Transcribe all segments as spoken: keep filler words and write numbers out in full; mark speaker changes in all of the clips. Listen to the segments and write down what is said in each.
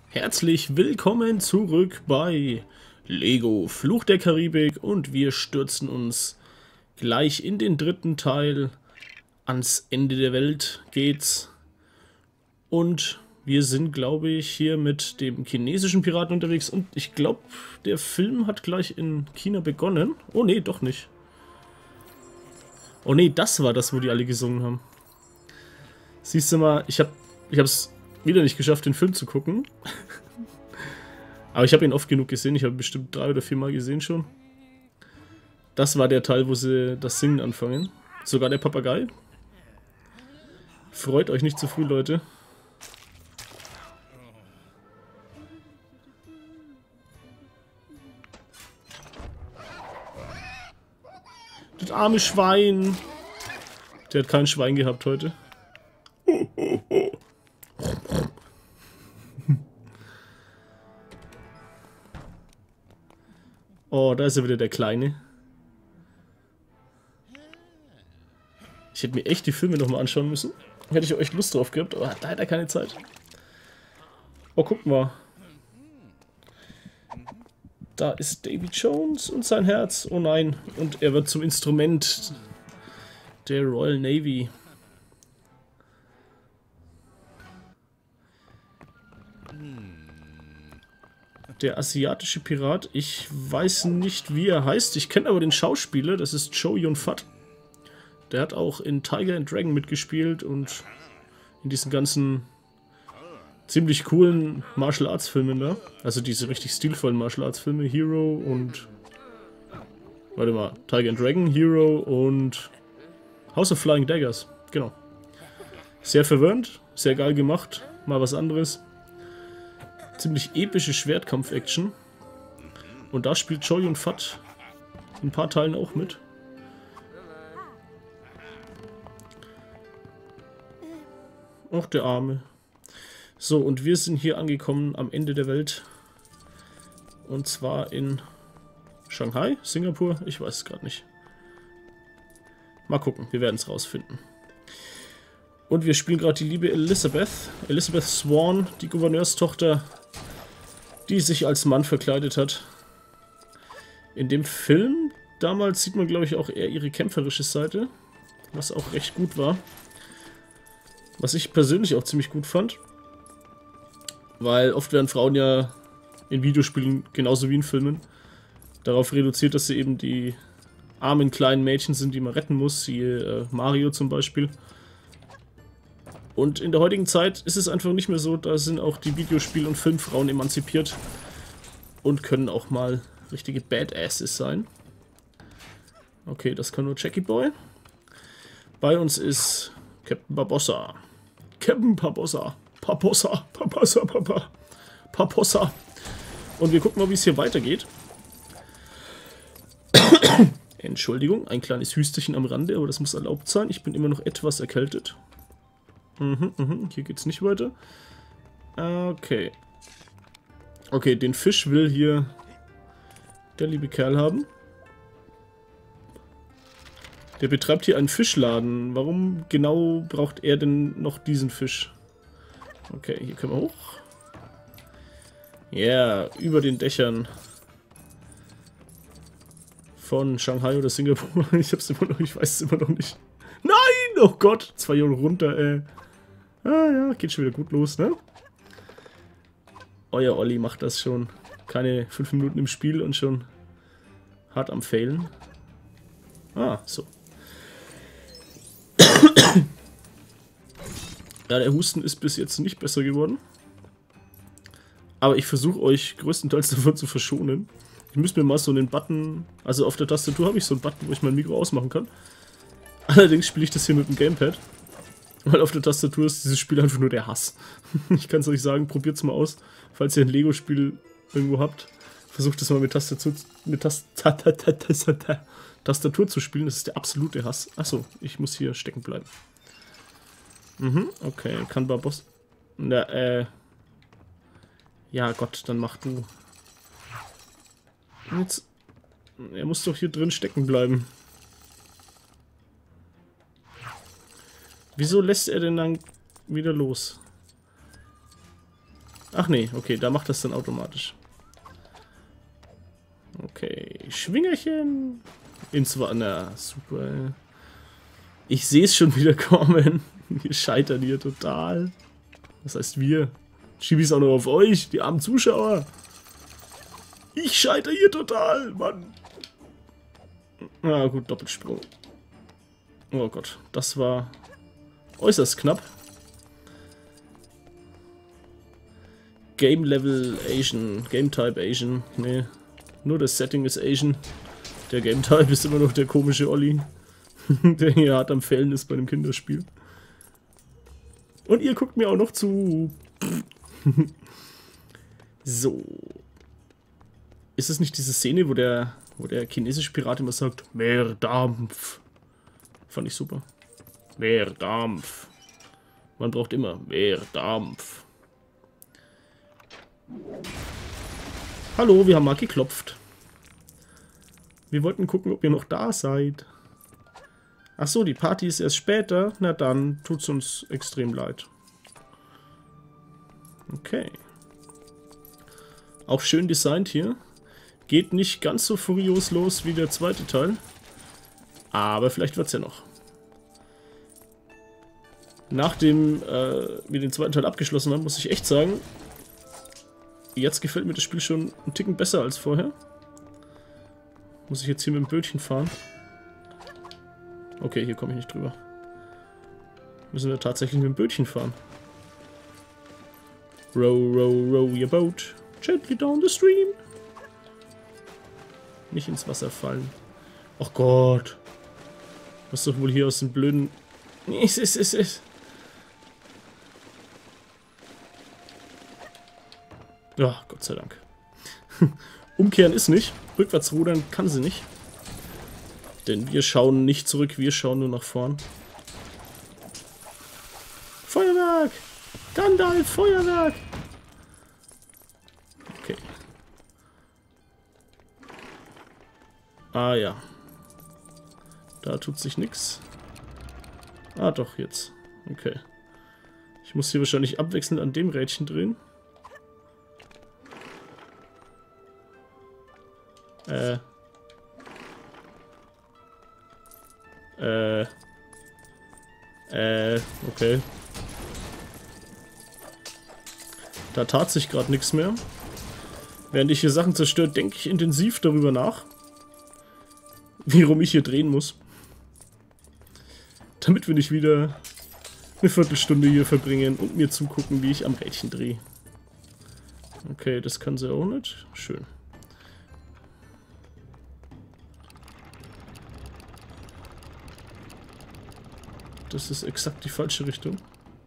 Speaker 1: Herzlich willkommen zurück bei Lego Fluch der Karibik und wir stürzen uns gleich in den dritten Teil. Ans Ende der Welt geht's und wir sind, glaube ich, hier mit dem chinesischen Piraten unterwegs und ich glaube, der Film hat gleich in China begonnen. Oh nee, doch nicht. Oh nee, das war das, wo die alle gesungen haben. Siehst du mal, ich habe ich es wieder nicht geschafft, den Film zu gucken. Aber ich habe ihn oft genug gesehen. Ich habe ihn bestimmt drei oder vier Mal gesehen schon. Das war der Teil, wo sie das Singen anfangen. Sogar der Papagei. Freut euch nicht zu früh, Leute. Das arme Schwein. Der hat kein Schwein gehabt heute. Oh, da ist ja wieder der Kleine. Ich hätte mir echt die Filme nochmal anschauen müssen. Hätte ich echt Lust drauf gehabt, aber leider keine Zeit. Oh, guck mal. Da ist Davy Jones und sein Herz. Oh nein. Und er wird zum Instrument der Royal Navy. Der asiatische Pirat. Ich weiß nicht, wie er heißt. Ich kenne aber den Schauspieler. Das ist Chow Yun-fat. Der hat auch in Tiger and Dragon mitgespielt und in diesen ganzen ziemlich coolen Martial Arts Filmen da. Also diese richtig stilvollen Martial Arts Filme. Hero und... Warte mal. Tiger and Dragon, Hero und House of Flying Daggers. Genau. Sehr verwirrend. Sehr geil gemacht. Mal was anderes. Ziemlich epische Schwertkampf-Action. Und da spielt Chow Yun-fat in ein paar Teilen auch mit. Ach, der Arme. So, und wir sind hier angekommen am Ende der Welt. Und zwar in Shanghai, Singapur, ich weiß es gerade nicht. Mal gucken, wir werden es rausfinden. Und wir spielen gerade die liebe Elizabeth. Elizabeth Swan, die Gouverneurstochter, die sich als Mann verkleidet hat. In dem Film damals sieht man, glaube ich, auch eher ihre kämpferische Seite, was auch recht gut war. Was ich persönlich auch ziemlich gut fand, weil oft werden Frauen ja in Videospielen genauso wie in Filmen darauf reduziert, dass sie eben die armen kleinen Mädchen sind, die man retten muss, wie äh, Mario zum Beispiel. Und in der heutigen Zeit ist es einfach nicht mehr so, da sind auch die Videospiel- und Filmfrauen emanzipiert und können auch mal richtige Badasses sein. Okay, das kann nur Jackie Boy. Bei uns ist Captain Barbossa. Captain Barbossa. Barbossa. Barbossa. Barbossa. Barbossa. Und wir gucken mal, wie es hier weitergeht. Entschuldigung, ein kleines Hüsterchen am Rande, aber das muss erlaubt sein. Ich bin immer noch etwas erkältet. Mhm, mhm, hier geht's nicht weiter. Okay. Okay, den Fisch will hier der liebe Kerl haben. Der betreibt hier einen Fischladen. Warum genau braucht er denn noch diesen Fisch? Okay, hier können wir hoch. Ja, yeah, über den Dächern von Shanghai oder Singapur. Ich hab's immer noch, ich weiß es immer noch nicht. Nein! Oh Gott! Zwei Jahre runter, ey. Ah ja, geht schon wieder gut los, ne? Euer Olli macht das schon. Keine fünf Minuten im Spiel und schon hart am Failen. Ah, so. Ja, der Husten ist bis jetzt nicht besser geworden. Aber ich versuche euch größtenteils davon zu verschonen. Ich müsste mir mal so einen Button... Also auf der Tastatur habe ich so einen Button, wo ich mein Mikro ausmachen kann. Allerdings spiele ich das hier mit dem Gamepad. Weil auf der Tastatur ist dieses Spiel einfach nur der Hass. Ich kann es euch sagen, probiert es mal aus. Falls ihr ein Lego-Spiel irgendwo habt, versucht es mal mit Tastatur, mit Tast Tastatur zu spielen. Das ist der absolute Hass. Achso, ich muss hier stecken bleiben. Mhm, okay, kann Barbossa... Na, äh... Ja Gott, dann mach du. Jetzt... Er muss doch hier drin stecken bleiben. Wieso lässt er denn dann wieder los? Ach nee, okay, da macht das dann automatisch. Okay, Schwingerchen. Ins Wasser, super. Ich sehe es schon wieder kommen. Wir scheitern hier total. Das heißt wir. Schiebe ich es auch noch auf euch, die armen Zuschauer. Ich scheitere hier total, Mann. Na gut, Doppelsprung. Oh Gott, das war äußerst knapp. Game Level Asian, Game Type Asian. Nee, nur das Setting ist Asian. Der Game Type ist immer noch der komische Olli, der hier hart am Fällen ist bei dem Kinderspiel. Und ihr guckt mir auch noch zu. So. Ist es nicht diese Szene, wo der, wo der chinesische Pirat immer sagt, mehr Dampf? Fand ich super. Mehr Dampf. Man braucht immer mehr Dampf. Hallo, wir haben mal geklopft. Wir wollten gucken, ob ihr noch da seid. Ach so, die Party ist erst später. Na dann, tut's uns extrem leid. Okay. Auch schön designt hier. Geht nicht ganz so furios los wie der zweite Teil. Aber vielleicht wird's ja noch. Nachdem äh, wir den zweiten Teil abgeschlossen haben, muss ich echt sagen, jetzt gefällt mir das Spiel schon einen Ticken besser als vorher. Muss ich jetzt hier mit dem Bötchen fahren? Okay, hier komme ich nicht drüber. Müssen wir tatsächlich mit dem Bötchen fahren. Row, row, row your boat gently down the stream. Nicht ins Wasser fallen. Ach Gott. Was doch wohl hier aus dem blöden... Es ist, es ist... Ja, Gott sei Dank. Umkehren ist nicht. Rückwärts rudern kann sie nicht. Denn wir schauen nicht zurück, wir schauen nur nach vorn. Feuerwerk! Gandalf, Feuerwerk! Okay. Ah ja. Da tut sich nichts. Ah doch, jetzt. Okay. Ich muss hier wahrscheinlich abwechselnd an dem Rädchen drehen. Äh. Äh. Äh, okay. Da tat sich gerade nichts mehr. Während ich hier Sachen zerstört, denke ich intensiv darüber nach, warum ich hier drehen muss. Damit wir nicht wieder eine Viertelstunde hier verbringen und mir zugucken, wie ich am Rädchen drehe. Okay, das kann sie auch nicht. Schön. Das ist exakt die falsche Richtung.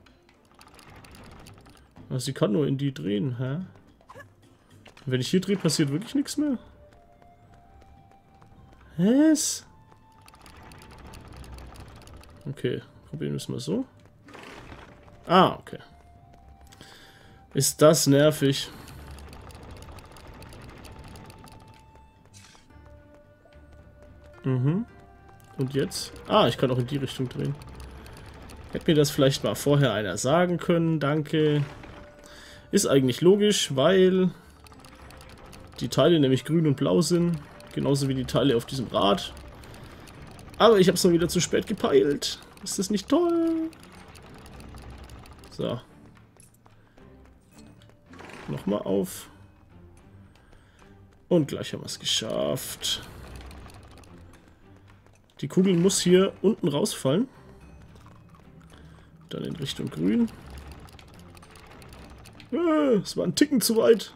Speaker 1: Aber sie kann nur in die drehen, hä? Wenn ich hier drehe, passiert wirklich nichts mehr? Was? Okay, probieren wir es mal so. Ah, okay. Ist das nervig. Mhm. Und jetzt? Ah, ich kann auch in die Richtung drehen. Hätte mir das vielleicht mal vorher einer sagen können, danke. Ist eigentlich logisch, weil die Teile nämlich grün und blau sind. Genauso wie die Teile auf diesem Rad. Aber ich habe es mal wieder zu spät gepeilt. Ist das nicht toll? So. Nochmal auf. Und gleich haben wir es geschafft. Die Kugel muss hier unten rausfallen. Dann in Richtung grün. Äh, es war ein Ticken zu weit.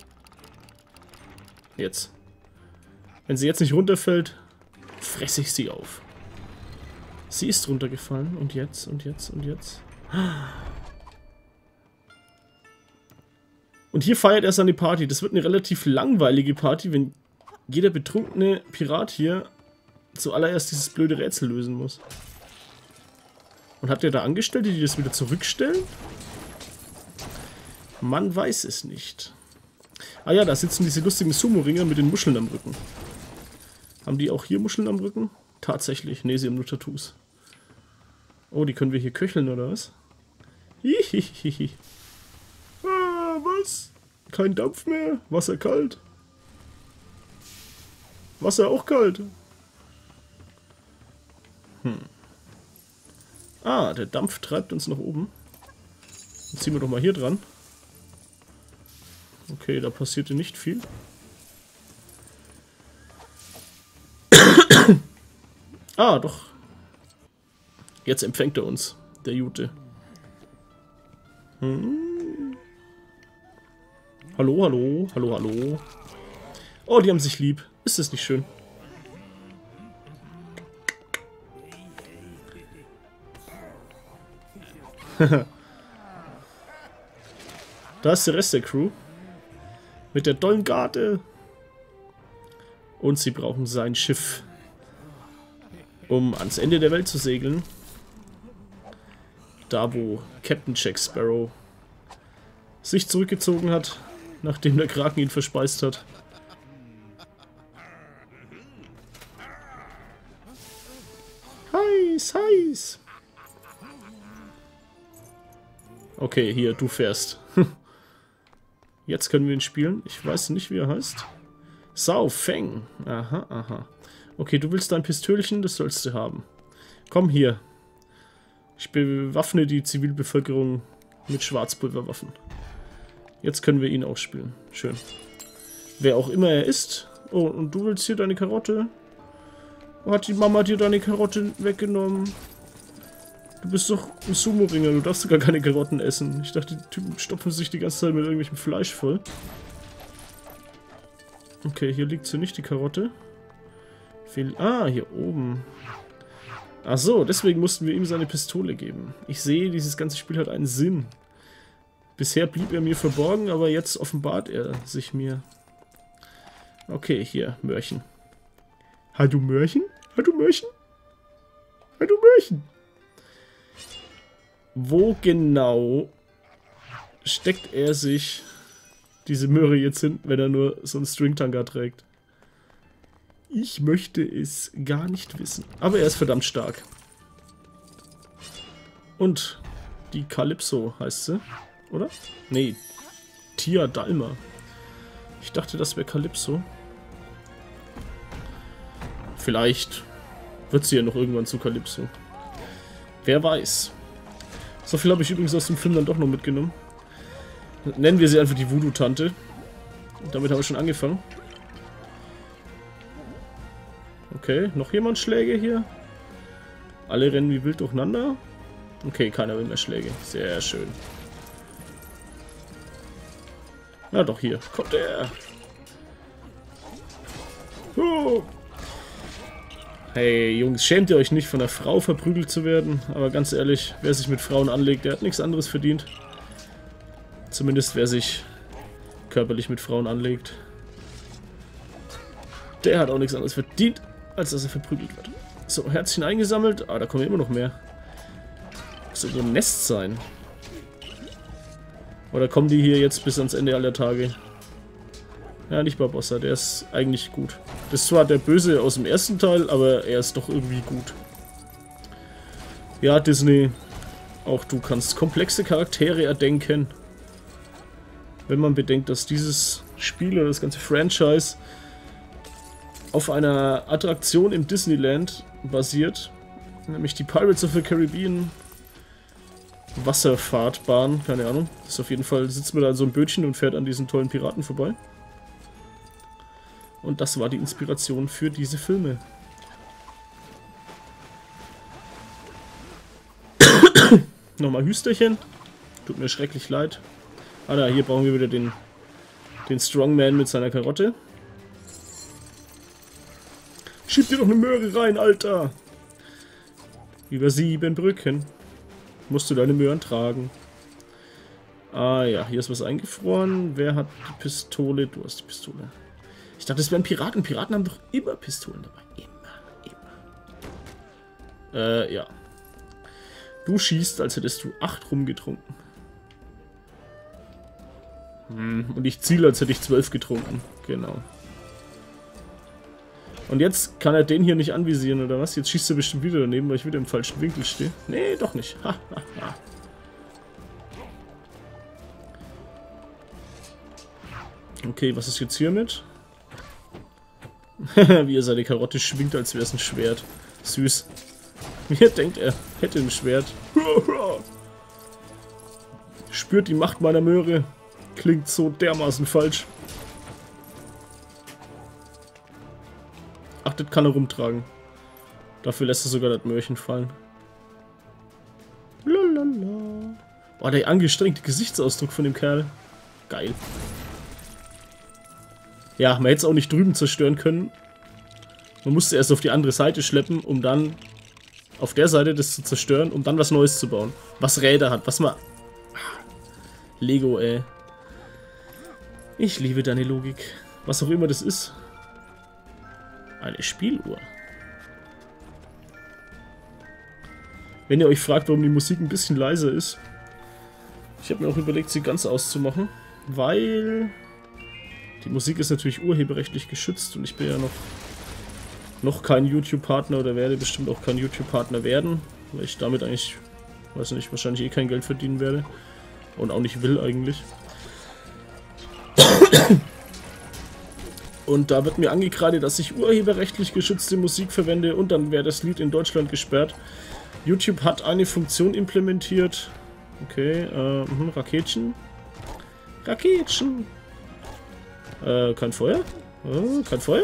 Speaker 1: Jetzt. Wenn sie jetzt nicht runterfällt, fresse ich sie auf. Sie ist runtergefallen. Und jetzt, und jetzt, und jetzt. Und hier feiert er seine Party. Das wird eine relativ langweilige Party, wenn jeder betrunkene Pirat hier zuallererst dieses blöde Rätsel lösen muss. Und habt ihr da Angestellte, die das wieder zurückstellen? Man weiß es nicht. Ah ja, da sitzen diese lustigen Sumo-Ringer mit den Muscheln am Rücken. Haben die auch hier Muscheln am Rücken? Tatsächlich. Ne, sie haben nur Tattoos. Oh, die können wir hier köcheln, oder was? Hihihihi. Ah, Kein Dampf mehr. Wasser kalt. Wasser auch kalt. Hm. Ah, der Dampf treibt uns nach oben. Dann ziehen wir doch mal hier dran. Okay, da passierte nicht viel. Ah, doch. Jetzt empfängt er uns, der Jute. Hm. Hallo, hallo, hallo, hallo. Oh, die haben sich lieb. Ist das nicht schön? Da ist der Rest der Crew. Mit der dollen Garde. Und sie brauchen sein Schiff, um ans Ende der Welt zu segeln. Da, wo Captain Jack Sparrow sich zurückgezogen hat, nachdem der Kraken ihn verspeist hat. Heiß, heiß. Okay, hier, du fährst. Jetzt können wir ihn spielen. Ich weiß nicht, wie er heißt. Sao Feng. Aha, aha. Okay, du willst dein Pistölchen, das sollst du haben. Komm hier. Ich bewaffne die Zivilbevölkerung mit Schwarzpulverwaffen. Jetzt können wir ihn auch spielen. Schön. Wer auch immer er ist. Oh, und du willst hier deine Karotte? Hat die Mama dir deine Karotte weggenommen? Du bist doch ein Sumo-Ringer, du darfst gar keine Karotten essen. Ich dachte, die Typen stopfen sich die ganze Zeit mit irgendwelchem Fleisch voll. Okay, hier liegt so nicht die Karotte. Viel ah, hier oben. Ach so, deswegen mussten wir ihm seine Pistole geben. Ich sehe, dieses ganze Spiel hat einen Sinn. Bisher blieb er mir verborgen, aber jetzt offenbart er sich mir. Okay, hier, Mörchen. Hallo Mörchen? Hallo Mörchen? Hallo Mörchen? Wo genau steckt er sich diese Möhre jetzt hin, wenn er nur so einen Stringtanker trägt? Ich möchte es gar nicht wissen. Aber er ist verdammt stark. Und die Calypso heißt sie, oder? Nee, Tia Dalma. Ich dachte, das wäre Calypso. Vielleicht wird sie ja noch irgendwann zu Calypso. Wer weiß. So viel habe ich übrigens aus dem Film dann doch noch mitgenommen. Nennen wir sie einfach die Voodoo-Tante. Damit haben wir schon angefangen. Okay, noch jemand Schläge hier? Alle rennen wie wild durcheinander. Okay, keiner will mehr Schläge. Sehr schön. Na doch, hier. Kommt er. Oh. Hey, Jungs, schämt ihr euch nicht, von einer Frau verprügelt zu werden? Aber ganz ehrlich, wer sich mit Frauen anlegt, der hat nichts anderes verdient. Zumindest wer sich körperlich mit Frauen anlegt. Der hat auch nichts anderes verdient, als dass er verprügelt wird. So, Herzchen eingesammelt. Ah, da kommen immer noch mehr. Muss irgendwo ein Nest sein. Oder kommen die hier jetzt bis ans Ende aller Tage? Ja, nicht Barbossa, der ist eigentlich gut. Das ist zwar der Böse aus dem ersten Teil, aber er ist doch irgendwie gut. Ja, Disney, auch du kannst komplexe Charaktere erdenken. Wenn man bedenkt, dass dieses Spiel oder das ganze Franchise auf einer Attraktion im Disneyland basiert, nämlich die Pirates of the Caribbean Wasserfahrtbahn, keine Ahnung. Das ist auf jeden Fall, sitzt man da in so einem Bötchen und fährt an diesen tollen Piraten vorbei. Und das war die Inspiration für diese Filme. Nochmal Hüsterchen. Tut mir schrecklich leid. Ah, da, hier brauchen wir wieder den, den Strongman mit seiner Karotte. Schieb dir doch eine Möhre rein, Alter! Über sieben Brücken musst du deine Möhren tragen. Ah ja, hier ist was eingefroren. Wer hat die Pistole? Du hast die Pistole. Ich dachte, das wären Piraten. Piraten haben doch immer Pistolen dabei. Immer, immer. Äh, ja. Du schießt, als hättest du acht rumgetrunken. Hm, und ich ziele, als hätte ich zwölf getrunken. Genau. Und jetzt kann er den hier nicht anvisieren, oder was? Jetzt schießt er bestimmt wieder daneben, weil ich wieder im falschen Winkel stehe. Nee, doch nicht. Ha, ha, ha. Okay, was ist jetzt hiermit? Wie er seine Karotte schwingt, als wäre es ein Schwert. Süß. Wie denkt er, hätte ein Schwert. Spürt die Macht meiner Möhre. Klingt so dermaßen falsch. Ach, das kann er rumtragen. Dafür lässt er sogar das Möhrchen fallen. Lalala. Boah, der angestrengte Gesichtsausdruck von dem Kerl. Geil. Ja, man hätte es auch nicht drüben zerstören können. Man musste erst auf die andere Seite schleppen, um dann auf der Seite das zu zerstören, um dann was Neues zu bauen. Was Räder hat, was man... Lego, ey. Ich liebe deine Logik. Was auch immer das ist. Eine Spieluhr. Wenn ihr euch fragt, warum die Musik ein bisschen leiser ist. Ich habe mir auch überlegt, sie ganz auszumachen. Weil... Die Musik ist natürlich urheberrechtlich geschützt und ich bin ja noch, noch kein YouTube-Partner oder werde bestimmt auch kein YouTube-Partner werden, weil ich damit eigentlich, weiß nicht, wahrscheinlich eh kein Geld verdienen werde und auch nicht will eigentlich. Und da wird mir angekreidet, dass ich urheberrechtlich geschützte Musik verwende und dann wäre das Lied in Deutschland gesperrt. YouTube hat eine Funktion implementiert. Okay, äh, Raketchen. Raketchen. Äh, kein Feuer? Oh, kein Feuer?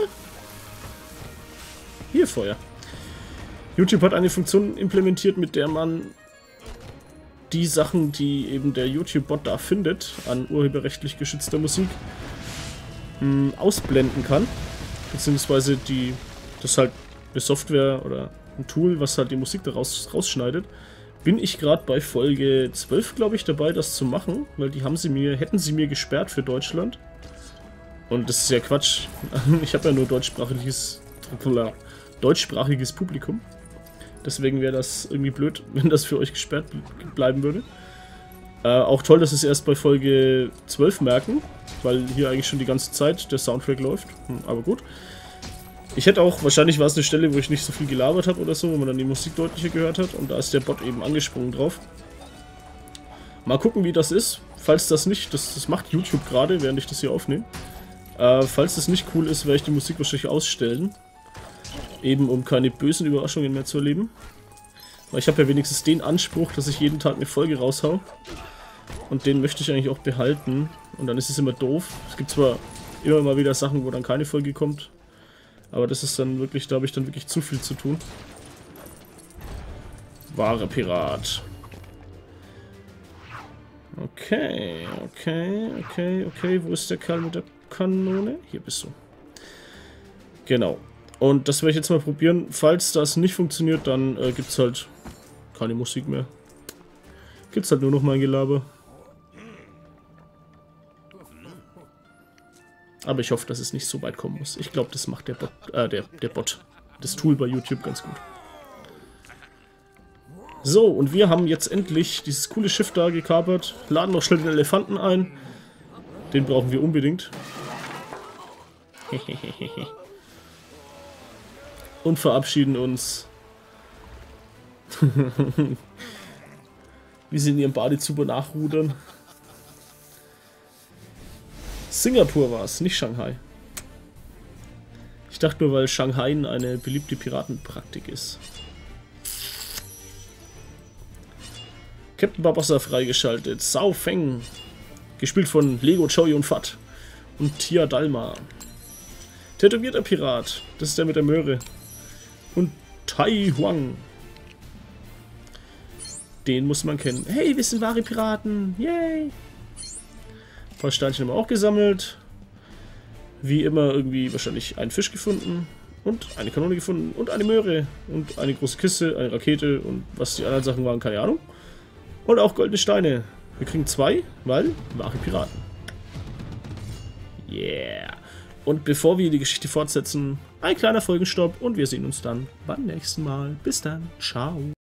Speaker 1: Hier Feuer. YouTube hat eine Funktion implementiert, mit der man die Sachen, die eben der YouTube-Bot da findet, an urheberrechtlich geschützter Musik, mh, ausblenden kann. Beziehungsweise die, das ist halt eine Software oder ein Tool, was halt die Musik daraus rausschneidet. Bin ich gerade bei Folge zwölf, glaube ich, dabei, das zu machen, weil die haben sie mir, hätten sie mir gesperrt für Deutschland. Und das ist ja Quatsch. Ich habe ja nur deutschsprachiges, deutschsprachiges Publikum. Deswegen wäre das irgendwie blöd, wenn das für euch gesperrt bleiben würde. Äh, auch toll, dass sie es erst bei Folge zwölf merken, weil hier eigentlich schon die ganze Zeit der Soundtrack läuft. Hm, aber gut. Ich hätte auch, wahrscheinlich war es eine Stelle, wo ich nicht so viel gelabert habe oder so, wo man dann die Musik deutlicher gehört hat. Und da ist der Bot eben angesprungen drauf. Mal gucken, wie das ist. Falls das nicht, das, das macht YouTube gerade, während ich das hier aufnehme. Äh, falls das nicht cool ist, werde ich die Musik wahrscheinlich ausstellen. Eben um keine bösen Überraschungen mehr zu erleben. Weil ich habe ja wenigstens den Anspruch, dass ich jeden Tag eine Folge raushau. Und den möchte ich eigentlich auch behalten. Und dann ist es immer doof. Es gibt zwar immer mal wieder Sachen, wo dann keine Folge kommt. Aber das ist dann wirklich, da habe ich dann wirklich zu viel zu tun. Wahre Pirat. Okay, okay, okay, okay. Wo ist der Kerl mit der Kanone? Hier bist du. Genau. Und das werde ich jetzt mal probieren. Falls das nicht funktioniert, dann äh, gibt es halt keine Musik mehr. Gibt es halt nur noch mein Gelaber. Aber ich hoffe, dass es nicht so weit kommen muss. Ich glaube, das macht der Bot, äh, der, der Bot, das Tool bei YouTube ganz gut. So, und wir haben jetzt endlich dieses coole Schiff da gekapert. Laden noch schnell den Elefanten ein. Den brauchen wir unbedingt. Und verabschieden uns. Wie sie in ihrem Badezuber nachrudern. Singapur war es, nicht Shanghai. Ich dachte nur, weil Shanghai eine beliebte Piratenpraktik ist. Captain Barbossa freigeschaltet. Sao Feng. Gespielt von Lego, Joey und Fat. Und Tia Dalma. Tätowierter Pirat. Das ist der mit der Möhre. Und Tai Huang. Den muss man kennen. Hey, wir sind wahre Piraten. Yay. Ein paar Steinchen haben wir auch gesammelt. Wie immer irgendwie wahrscheinlich einen Fisch gefunden. Und eine Kanone gefunden. Und eine Möhre. Und eine große Kiste, eine Rakete. Und was die anderen Sachen waren, keine Ahnung. Und auch goldene Steine. Wir kriegen zwei, weil wahre Piraten. Yeah. Und bevor wir die Geschichte fortsetzen, ein kleiner Folgenstopp und wir sehen uns dann beim nächsten Mal. Bis dann. Ciao.